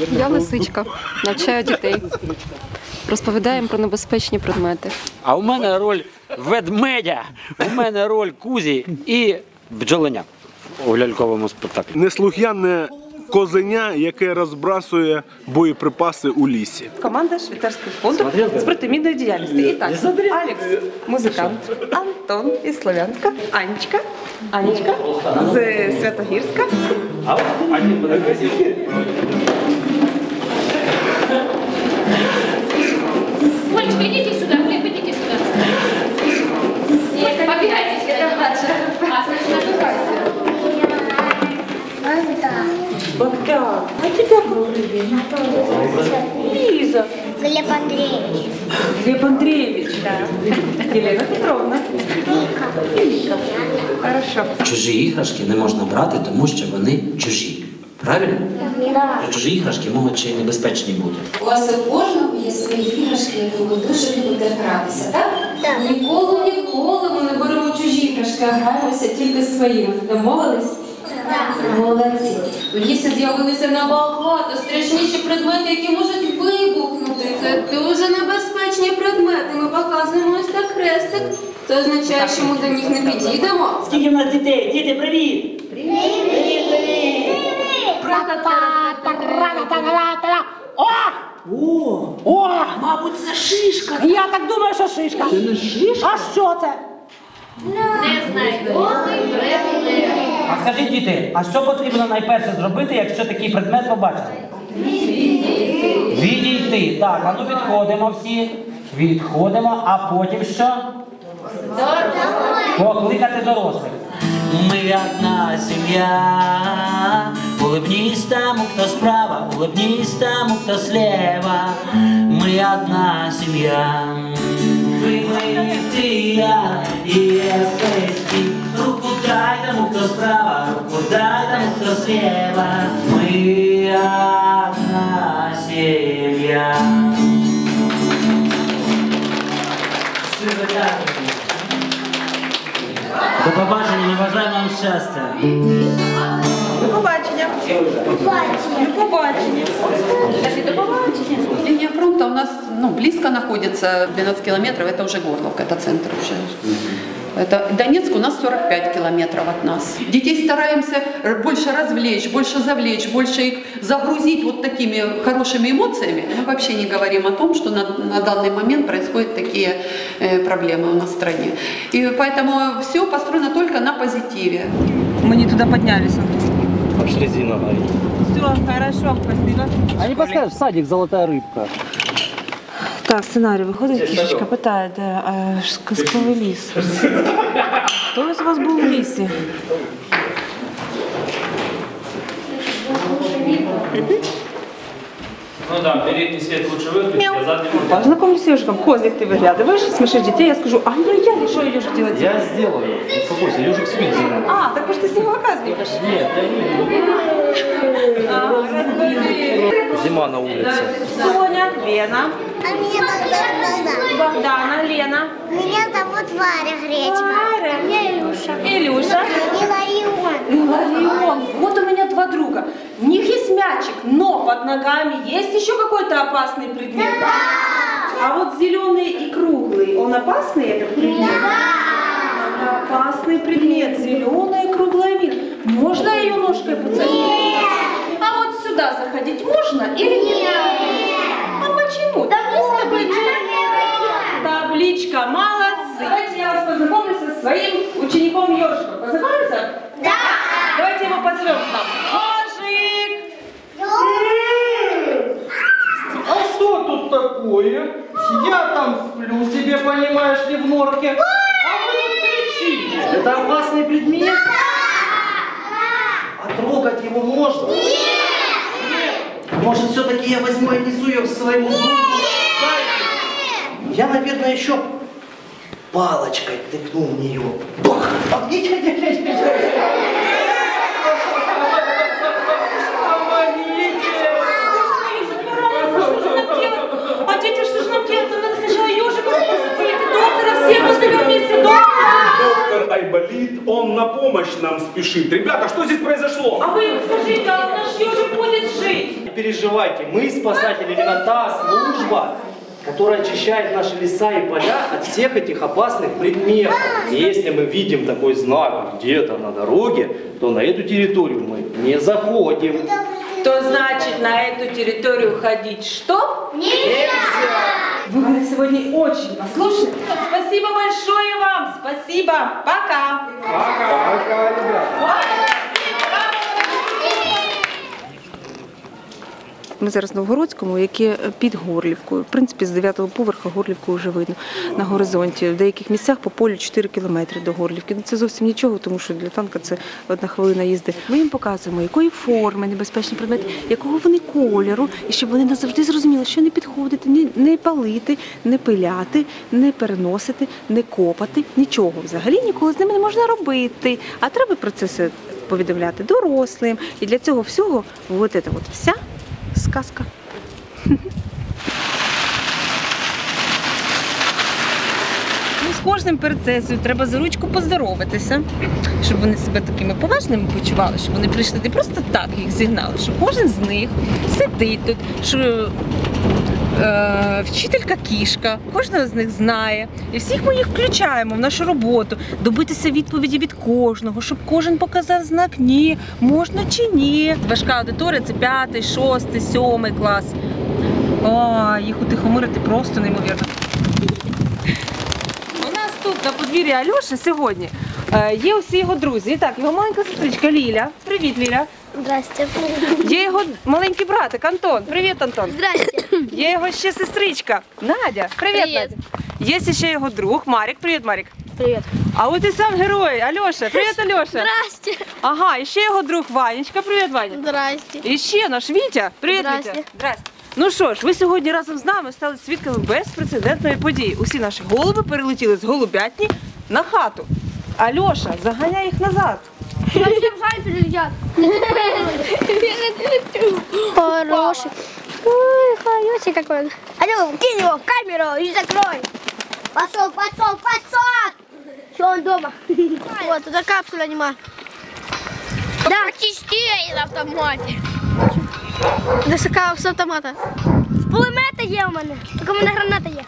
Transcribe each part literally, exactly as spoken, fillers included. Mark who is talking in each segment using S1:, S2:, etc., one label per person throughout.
S1: Я лисичка, навчаю дітей. Розповідаємо про небезпечні предмети.
S2: А у мене роль ведмедя, у мене роль кузі і бджоленя у ляльковому спектаклі.
S3: Неслухняне козеня, яке розбрасує боєприпаси у лісі.
S4: Команда швейцарських фондів з протимінної діяльності. І так, Алекс – музикант, Антон із Слов'янська, Анечка, Анечка з Святогірська.
S5: Олечка, идите сюда, Глеб, идите сюда. Побегайте сюда, младше. А, значит, нажигайся.
S4: Богдан, а тебя как Лиза.
S6: Глеб Андреевич.
S4: Глеб Андреевич, да. Елена Петровна. Вика. Хорошо.
S7: Чужі іграшки не можна брати, тому що вони чужі. Правильно?
S6: Да.
S7: Чужі іграшки можуть ще й небезпечні бути.
S8: У вас у кожного є свої іграшки, які ви дуже любите гратися, так?
S6: Так.
S8: Ніколи, ніколи ми не беремо чужі іграшки, а граємося тільки своїми. Домовились?
S6: Так.
S8: Молодці. У лісі з'явилися набагато страшніші предмети, які можуть вибухнути. Це дуже небезпечні предмети. Ми показуємо ось так хрестик. Це означає, що ми до них не підійдемо.
S9: Скільки в нас дітей? Діти, привіт! Привіт! Привіт, привіт! О! О! О! Мабуть, це шишка. Я так думаю, що шишка. Це не шишка? А що це?
S5: Не знаю.
S9: А скажіть, діти, а що потрібно найперше зробити, якщо такий предмет побачили? Відійти. Відійти. Так, а ну відходимо всі. Відходимо, а потім що? Покликати дорослих. Ми одна сім'я, улыбнись тому, хто справа, улыбнись тому, хто слева. Ми одна сім'я. Ви, ми, ти, я і ефесті. Руку дай тому, хто справа, руку дай тому, хто слева. Ми одна сім'я. Щиро дякую. До побачення, ми бажаємо вам щастя.
S4: До побачення. До побачення. До побачення. До побачення.
S1: Линия фронта у нас ну, близко находится, двенадцать километров, это уже Горловка, это центр уже. Это Донецк у нас сорок пять километров от нас. Детей стараемся больше развлечь, больше завлечь, больше их загрузить вот такими хорошими эмоциями. Мы вообще не говорим о том, что на, на данный момент происходят такие э, проблемы у нас в стране. И поэтому все построено только на позитиве.
S4: Мы не туда поднялись.
S9: Аж резина горит.
S4: Все, хорошо, спасибо.
S9: А не подскажешь, садик «Золотая рыбка».
S4: Так, сценарий. Выходит кишечка, питает, а, сказковый лис. Кто из вас был в лисе?
S10: Ну да, передний свет лучше выключить, а задний можно.
S4: Познакомлюсь с ежиком. Козлик, ты выглядываешь, смешишь детей, я скажу, ай-яй-яй, что ежик делать?
S9: Я сделаю. Успокойся, ежик спит.
S4: А, так уж ты снимал оказываешь.
S9: Нет, я не
S4: А,
S9: Зима на улице.
S4: Соня, Лена.
S6: А меня зовут
S4: Богдана, Лена.
S6: Меня зовут Варя Гречка.
S4: Варя.
S6: А меня Илюша.
S4: Илюша.
S6: Иларион.
S4: Иларион. Вот у меня два друга. В них есть мячик, но под ногами есть еще какой-то опасный предмет.
S6: Да.
S4: А вот зеленый и круглый, он опасный этот предмет?
S6: Да.
S4: Опасный предмет, зеленая и круглая мина. Можно ее ножкой поцеловать?
S6: Нет.
S4: А вот сюда заходить можно или нет?
S6: Нет.
S4: А почему?
S6: Потому
S4: Табличка. Табличка, молодцы. Давайте я вас познакомлю со своим учеником ежиком. Познакомимся?
S6: Да.
S4: Давайте его позовем к нам. Ежик!
S11: А что тут такое? Я там сплю себе, понимаешь ли, в норке. А вы тут кричите. Это опасный предмет? А трогать его можно?
S6: Нет.
S11: Нет. Может, все-таки я возьму и отнесу ее к своему другу? Я, наверное, еще палочкой тыкну в нее. Бах!
S4: А дети, что же нам делать? Надо сначала ежика спасти. Доктора все позовем вместе. Доктор!
S3: Доктор Айболит. летит, он на помощь нам спешит. Ребята, что здесь произошло?
S4: А вы скажите, а наш ежик будет жить?
S11: Не переживайте, мы, спасатели, именно та служба, которая очищает наши леса и поля от всех этих опасных предметов. И если мы видим такой знак где-то на дороге, то на эту территорию мы не заходим.
S4: То значит, на эту территорию ходить что?
S11: Нельзя!
S4: Вы были сегодня очень послушны. Спасибо большое вам. Спасибо. Пока.
S11: Пока. Пока, ребята.
S4: Ми зараз в Новгородському, яке під Горлівкою. В принципі, з дев'ятого поверха Горлівку вже видно на горизонті. В деяких місцях по полю чотири кілометри до Горлівки. Це зовсім нічого, тому що для танка це одна хвилина їзди. Ми їм показуємо, якої форми небезпечні предмети, якого вони кольору, і щоб вони назавжди зрозуміли, що не підходити, не, не палити, не пиляти, не переносити, не копати, нічого. Взагалі ніколи з ними не можна робити. А треба про це все повідомляти дорослим. І для цього всього от це от вся сказка. Ну, з кожним перед сесією треба за ручку поздороватися, щоб вони себе такими поважними почували, щоб вони прийшли не просто так їх зігнали, що кожен з них сидить тут, що е, вчителька кішка, кожного з них знає. І всіх ми їх включаємо в нашу роботу, добитися відповіді від кожного, щоб кожен показав знак «ні», можна чи ні. Важка аудиторія – це п'ятий, шостий, сьомий клас. О, їх утихомирити просто неймовірно. У нас тут на подвір'ї Альоші сьогодні є усі його друзі. Так, його маленька сестричка Ліля. Привіт, Ліля.
S6: Здрасте.
S4: Є його маленький братик Антон. Привіт, Антон.
S6: Здрасте.
S4: Є його ще сестричка Надя. Привіт,
S6: Привіт.
S4: Надя. Є ще його друг Марік. Привіт, Марік.
S6: Привіт.
S4: А от і сам герой Альоша. Привіт, Альоша.
S6: Здрасте.
S4: Ага, і ще його друг Ванечка. Привіт, Ваня.
S6: Здрасте.
S4: І ще наш Вітя. Привіт,
S6: Здрасте.
S4: Вітя. Здрасте. Ну що ж, ви сьогодні разом з нами стали свідками безпрецедентної події. Усі наші голуби перелетіли з голубятні на хату. Альоша, заганяй їх назад.
S6: Зачем жаль перелетят? Хороший. Ой, хороший какой он. Алло, кинь его в камеру и закрой. Пошел, пошел, пошел. Что он дома? Вот, это капсуля нема. Да. Почти на автомате. Досика з автомата. З пулемета є у мене. Тільки у мене граната є.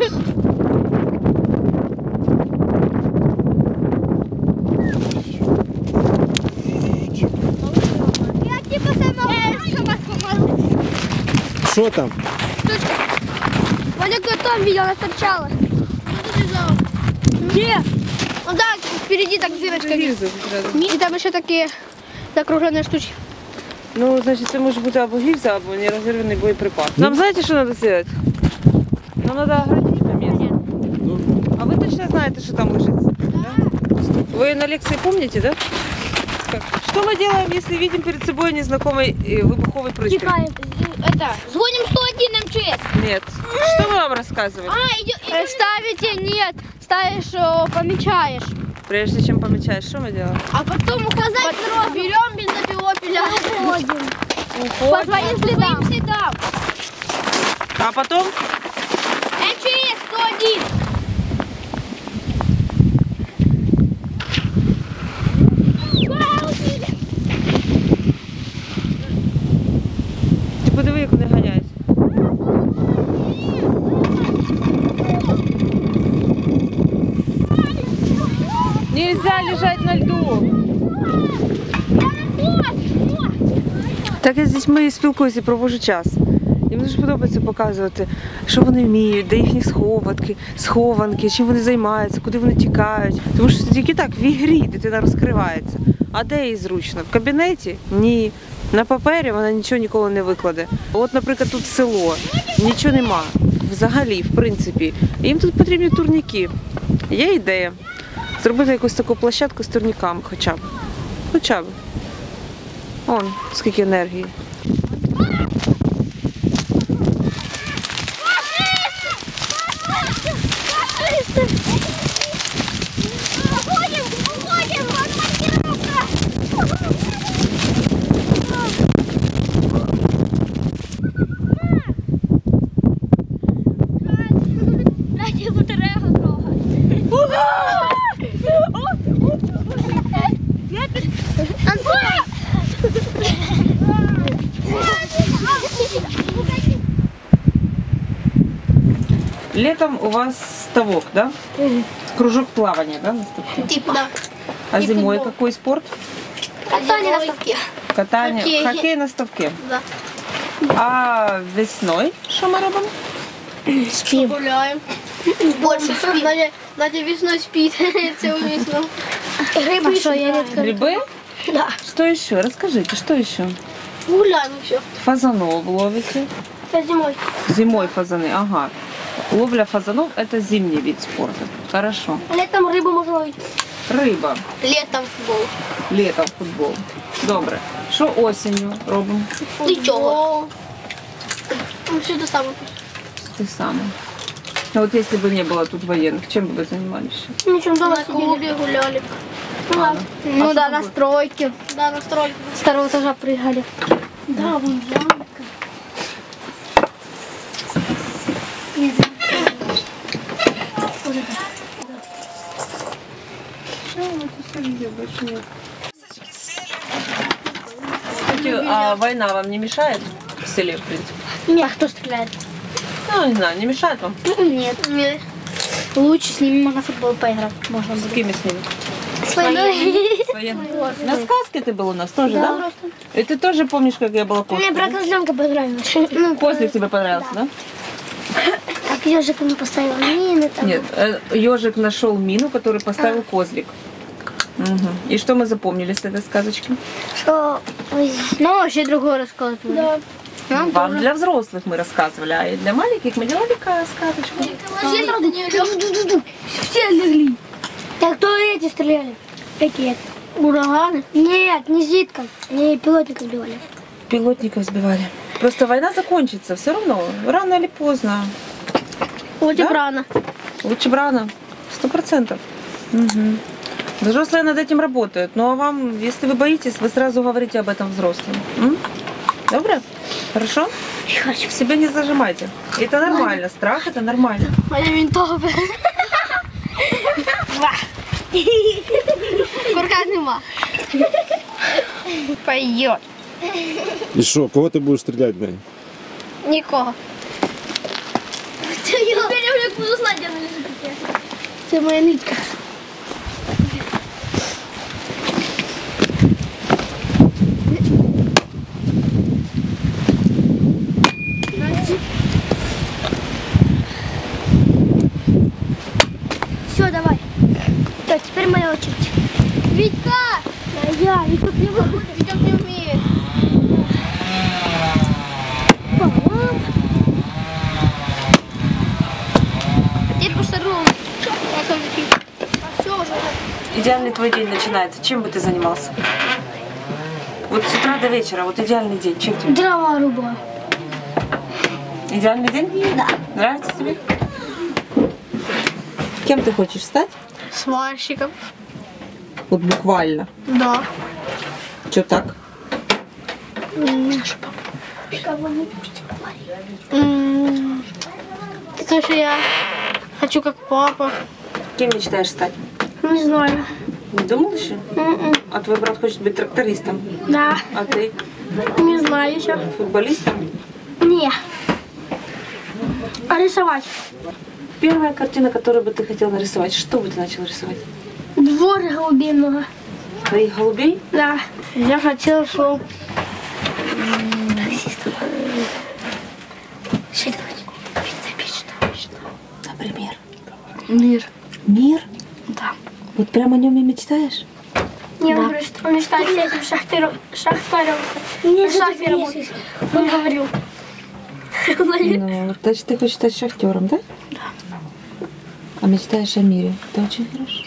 S6: Я типу сама
S3: Що там?
S6: штучка. Ваня там видел, она торчала. Где? Ну да, впереди так дырочками. И там еще такие закругленные штучки.
S4: Ну, значить, це може бути або гільза, або нерозірваний боєприпас. Нам знаєте, що треба зробити? Нам треба оградити це місце. А ви точно знаєте, що там лежить? Да? Вы на лекции помните, да? Как? Что мы делаем, если видим перед собой незнакомый э, выбуховый пристрой?
S6: Тихаем. Это, звоним сто один эм че эс.
S4: Нет. Что мы вам рассказываем?
S6: А, идё, идё. Ставите, нет. Ставишь, о, помечаешь.
S4: Прежде чем помечаешь, что мы делаем?
S6: А потом указать срок. Берем бензопилопеля. Уходим. По своим следам. следам.
S4: А потом?
S6: эм че эс сто один.
S4: Ти подиви, як вони ганяють. Нельзя лежать на льду. Так я з дітьми спілкуюся і проводжу час. Їм дуже подобається показувати, що вони вміють, де їхні схованки, схованки, чим вони займаються, куди вони тікають. Тому що тільки так в ігрі дитина розкривається. А де їй зручно? В кабінеті? Ні. На папері вона нічого ніколи не викладе. От, наприклад, тут село, нічого нема. Взагалі, в принципі. Їм тут потрібні турніки. Є ідея. Зробити якусь таку площадку з турніками хоча б. Хоча б. Вон, скільки енергії.
S6: Уходим, уходим, маркировка. Дайте батарею трогать.
S4: Летом у вас ставок, да?
S6: Угу.
S4: Кружок плавания, да, на ставке?
S6: Типа, да.
S4: А
S6: И
S4: зимой
S6: футбол.
S4: какой спорт?
S6: Катание на ставке.
S4: Катание,
S6: Хоккей.
S4: хоккей на ставке.
S6: Да.
S4: А весной что мы робим?
S6: Спим. Гуляем. Больше спим. Надя, Надя весной спит. Целую весну. Грибы еще редко.
S4: Грибы?
S6: Да.
S4: Что еще? Расскажите, что еще?
S6: Гуляем еще.
S4: Фазанов ловите?
S6: Это зимой.
S4: Зимой фазаны, ага. Ловля фазанов – это зимний вид спорта. Хорошо.
S6: Летом рыбу можно ловить.
S4: Рыба.
S6: Летом футбол.
S4: Летом футбол. Добре. Що осінню робимо?
S6: Ничего. Ну, все это самое.
S4: Те саме. А вот если бы не было тут военных, чем бы вы занимались?
S6: Ничего, дома на клубе гуляли. Ну, ладно. Ну
S4: А
S6: да,
S4: что
S6: на стройке. Да, на стройке. С второго этажа прыгали. Да, вон ямка.
S4: Кстати, а война вам не мешает в селе, в принципе?
S6: Нет, кто стреляет?
S4: Ну, не знаю, не мешает вам?
S6: Нет. Нет. Лучше с ними можно в футбол поиграть. Можно
S4: С кем с ними?
S6: С войной.
S4: С военными. На сказке ты был у нас тоже, да?
S6: Да.
S4: И ты тоже помнишь, как я была
S6: Мне
S4: кошкой?
S6: брат козленка понравился. Ну,
S4: Козлик тебе понравился, да?
S6: как ежик ему поставил мины. Там.
S4: Нет, ежик нашел мину, которую поставил козлик. Угу. И что мы запомнили с этой сказочки?
S6: Что? Ну, вообще другое рассказывали. Да. Нам
S4: Вам
S6: тоже.
S4: для взрослых мы рассказывали, а и для маленьких мы делали сказочку.
S6: Все легли. Так кто эти стреляли? Какие? Ураганы? Нет, не зитков. Они пилотников сбивали.
S4: Пилотников сбивали. Просто война закончится, все равно, рано или поздно.
S6: Лучше
S4: Да?
S6: рано.
S4: Лучше бы рано, сто процентов. Угу. Взрослые над этим работают. Ну а вам, если вы боитесь, вы сразу говорите об этом взрослым. М? Добре? Хорошо? Себя не зажимайте. Это нормально, страх это нормально.
S6: Моя винтовка. Курка нема. Пойдет.
S12: И что, кого ты будешь стрелять, блядь?
S6: Никого. Теперь я уже буду знать, где она лежит. Это моя нитка. Все, давай. Так, теперь моя очередь. Витька! Да я, Витька не умеет. Витька не умеет. Теперь просто ровно. Все уже.
S4: Идеальный твой день начинается. Чем бы ты занимался? Вот с утра до вечера, вот идеальный день. Чем тебе?
S6: Дрова рубаю.
S4: Идеальный день?
S6: Да.
S4: Нравится тебе? Кем ты хочешь стать?
S6: Сварщиком.
S4: Вот буквально.
S6: Да.
S4: Че так?
S6: Потому что я хочу как папа.
S4: Кем мечтаешь стать?
S6: Не знаю.
S4: Не думал еще?
S6: М-м.
S4: А твой брат хочет быть трактористом?
S6: Да.
S4: А ты?
S6: Не знаю еще.
S4: Футболистом?
S6: Не. А рисовать?
S4: Первая картина, которую бы ты хотел нарисовать, что бы ты начал рисовать?
S6: Двор голубей много.
S4: Твоих голубей?
S6: Да. Я хотела, что...
S4: Например?
S6: Мир.
S4: Мир?
S6: Да.
S4: Вот прямо о нем и мечтаешь?
S6: Не, он говорит, что он мечтает этим шахтером. Шахтером. Не, шахтером. Он говорил.
S4: Ну, значит, ты хочешь стать шахтером, да?
S6: Да.
S4: А мечтаешь о мире. Это очень хорошо.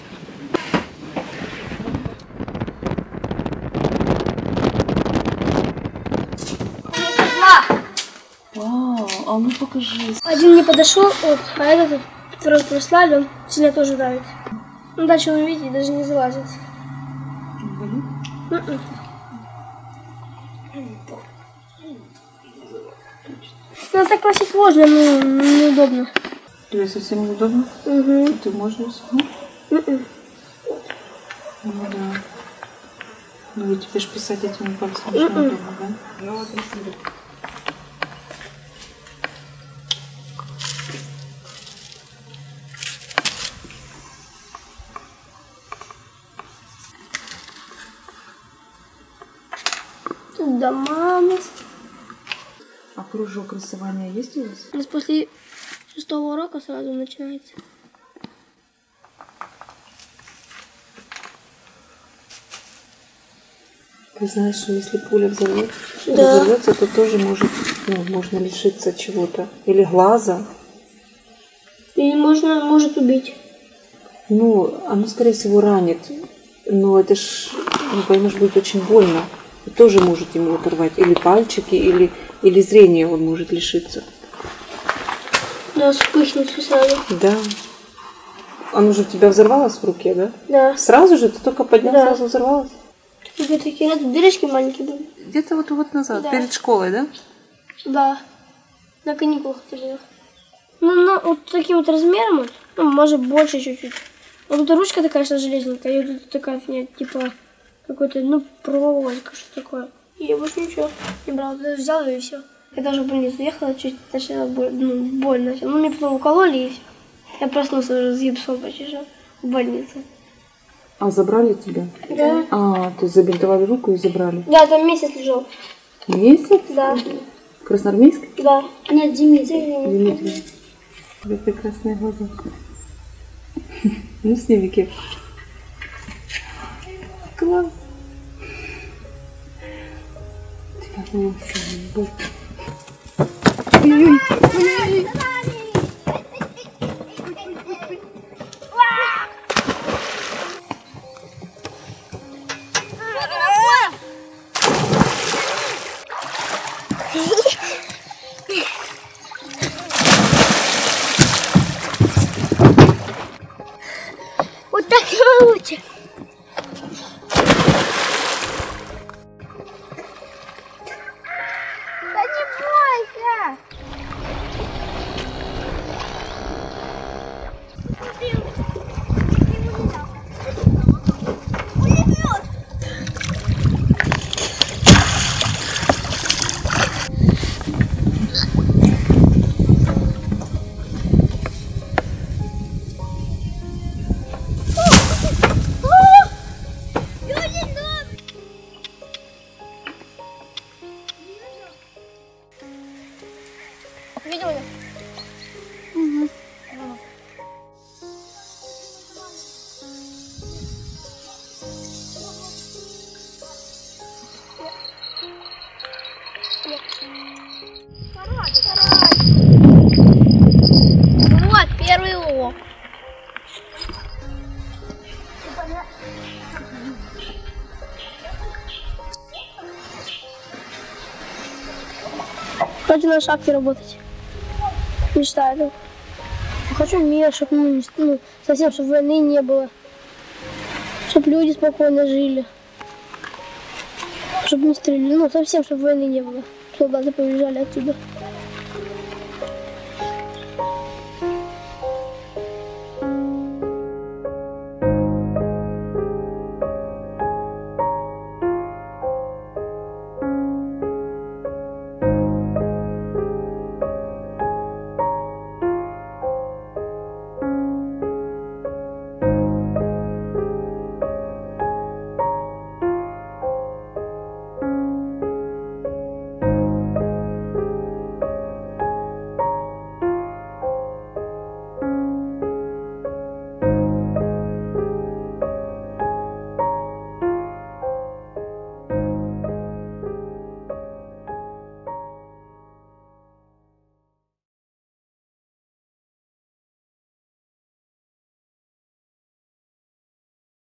S4: Вау, а ну покажи.
S6: Один не подошел, вот, а этот второй прислали, он сильно тоже давит. Ну, дальше он, видите, даже не залазит. Mm-mm. Ну, так класть можно, но неудобно.
S4: Тебе совсем неудобно?
S6: Угу.
S4: Ты можешь?
S6: Mm-mm.
S4: Ну да. Ну ведь тебе ж писать этими пальцами неудобно, да? Ну вот,
S6: Тут дома у нас.
S4: А кружок рисования есть у вас?
S6: У нас после шестого урока сразу начинается.
S4: Ты знаешь, что если пуля взорвет,
S6: да.
S4: взорвется, то тоже может, ну, можно лишиться чего-то. Или глаза.
S6: И можно, может убить.
S4: Ну, оно, скорее всего, ранит. Но это ж, ну, поймешь, будет очень больно. И тоже может ему оторвать. Или пальчики, или, или зрение он может лишиться.
S6: Да, вспыхнет все сразу.
S4: Да. Оно же у тебя взорвалось в руке, да?
S6: Да.
S4: Сразу же? Ты только поднял,
S6: да.
S4: сразу взорвалось?
S6: Где такие дырочки маленькие были.
S4: Где-то вот, вот назад,
S6: да.
S4: перед школой, да?
S6: Да. На каникулах тоже. Ну, на, вот таким вот размером, ну, может больше чуть-чуть. Вот тут ручка такая, что железненькая, и вот тут такая фигня, типа какой-то, ну, проволока, что такое. И я больше ничего не брала, взяла и все. Я даже в больницу ехала, чуть начала боль, ну, больно. Ну, мне потом укололи и все. Я проснулся уже с гипсом почти в больнице.
S4: А забрали тебя?
S6: Да.
S4: А, то есть забинтовали руку и забрали?
S6: Да, там месяц лежал.
S4: Месяц?
S6: Да.
S4: В Красноармейске?
S6: Да. Нет, Дмитрий.
S4: Дмитрий. У тебя прекрасные глаза. Ну, сними кепку. Класс. Тебя волосы. Ой-ой-ой.
S6: Вот так лучше. Да не бойся. Пулемет. Видел ее? Угу. Вот первый урок. Хочу на шахте работать. Мечтаю. Хочу мир, чтобы ну, ну, совсем, чтобы войны не было. Чтобы люди спокойно жили. Чтобы не стреляли. Ну, совсем, чтобы войны не было. Солдаты побежали отсюда.